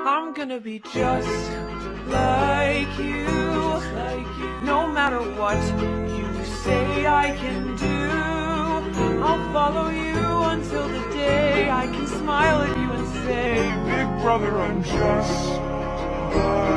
I'm gonna be just like you. No matter what you say I can do, I'll follow you until the day I can smile at you and say, Big brother, I'm just like